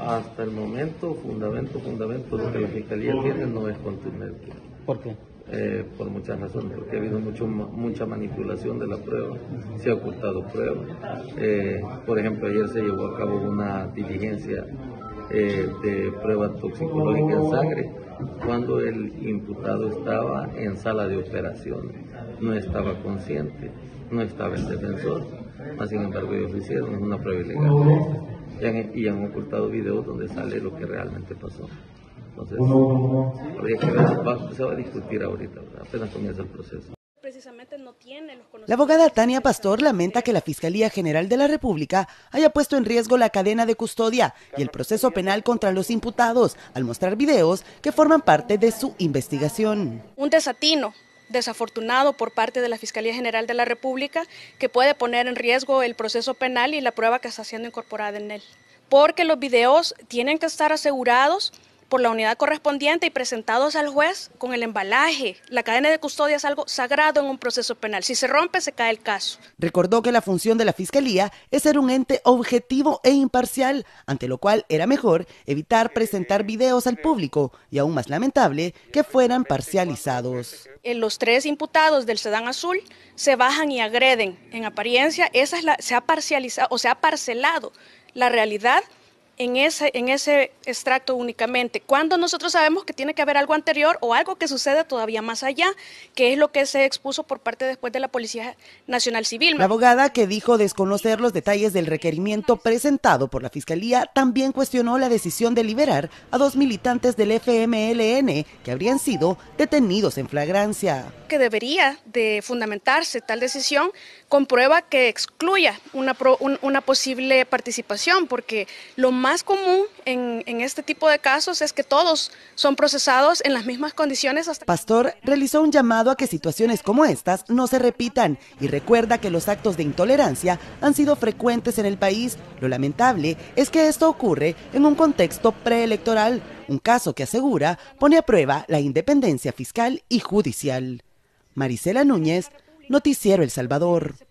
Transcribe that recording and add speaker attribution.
Speaker 1: Hasta el momento, fundamento, lo que la Fiscalía tiene no es contundente.
Speaker 2: ¿Por qué?
Speaker 1: Por muchas razones, porque ha habido mucha manipulación de la prueba, se ha ocultado pruebas. Por ejemplo, ayer se llevó a cabo una diligencia de prueba toxicológica en sangre cuando el imputado estaba en sala de operaciones, no estaba consciente, no estaba el defensor, sin embargo ellos lo hicieron, es una prueba ilegal y han ocultado videos donde sale lo que realmente pasó. Entonces, habría que ver, se va a discutir ahorita, ¿verdad? Apenas comienza el proceso.
Speaker 3: Precisamente no tiene los conocimientos.
Speaker 4: La abogada Tania Pastor lamenta que la Fiscalía General de la República haya puesto en riesgo la cadena de custodia y el proceso penal contra los imputados al mostrar videos que forman parte de su investigación.
Speaker 3: Un desatino desafortunado por parte de la Fiscalía General de la República que puede poner en riesgo el proceso penal y la prueba que está siendo incorporada en él. Porque los videos tienen que estar asegurados por la unidad correspondiente y presentados al juez con el embalaje. La cadena de custodia es algo sagrado en un proceso penal. Si se rompe, se cae el caso.
Speaker 4: Recordó que la función de la Fiscalía es ser un ente objetivo e imparcial, ante lo cual era mejor evitar presentar videos al público y aún más lamentable que fueran parcializados.
Speaker 3: Los 3 imputados del sedán azul se bajan y agreden. En apariencia, se ha parcializado o se ha parcelado la realidad en ese extracto únicamente, cuando nosotros sabemos que tiene que haber algo anterior o algo que sucede todavía más allá, que es lo que se expuso por parte después de la Policía Nacional Civil.
Speaker 4: La abogada, que dijo desconocer los detalles del requerimiento presentado por la Fiscalía, también cuestionó la decisión de liberar a 2 militantes del FMLN que habrían sido detenidos en flagrancia.
Speaker 3: Que debería de fundamentarse tal decisión con prueba que excluya una posible participación, porque lo más común en este tipo de casos es que todos son procesados en las mismas condiciones.
Speaker 4: Pastor realizó un llamado a que situaciones como estas no se repitan y recuerda que los actos de intolerancia han sido frecuentes en el país. Lo lamentable es que esto ocurre en un contexto preelectoral, un caso que asegura pone a prueba la independencia fiscal y judicial. Marisela Núñez, Noticiero El Salvador.